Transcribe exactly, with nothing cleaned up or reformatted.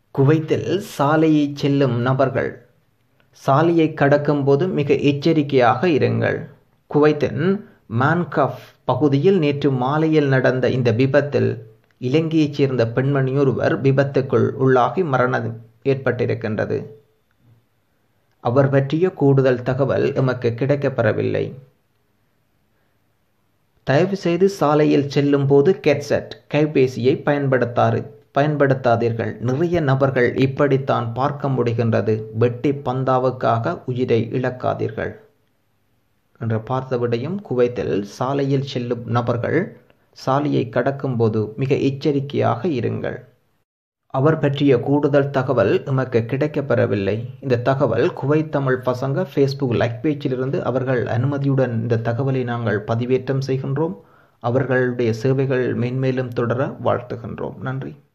குவைத்தில் சாலையை செல்லும் நபர்கள் சாலையை கடக்கும்போது மிக எச்சரிக்கையாக இருங்கள். குவைத்தின் மான்கஃப் பகுதியில் நேற்று மாலையில் நடந்த இந்த விபத்தில் இலங்கையைச் சேர்ந்த பெண்மணியொருவர் விபத்துக்குள் உள்ளாகி மரணம் ஏற்பட்டிருக்கின்றது. அவர் பற்றிய கூடுதல் தகவல் எமக்கு கிடைக்கப்பெறவில்லை. தயவு செய்து சாலையில் செல்லும் போது ஹெட்செட் கைபேசியை பயன்படுத்தாறு பயன்படுத்தாதீர்கள். நிறைய நபர்கள் இப்படித்தான் பார்க்க முடிகின்றது. வெட்டி பந்தாவுக்காக உயிரை இழக்காதீர்கள் என்று பார்த்த விடையும் குவைத்தில் சாலையில் செல்லும் நபர்கள் சாலையை கடக்கும்போது மிக எச்சரிக்கையாக இருங்கள். அவர் பற்றிய கூடுதல் தகவல் எமக்கு கிடைக்கப்பெறவில்லை. இந்த தகவல் குவைத் தமிழ் பசங்க ஃபேஸ்புக் லைக் பேஜிலிருந்து அவர்கள் அனுமதியுடன் இந்த தகவலை நாங்கள் பதிவேற்றம் செய்கின்றோம். அவர்களுடைய சேவைகள் மென்மேலும் தொடர வாழ்த்துகின்றோம். நன்றி.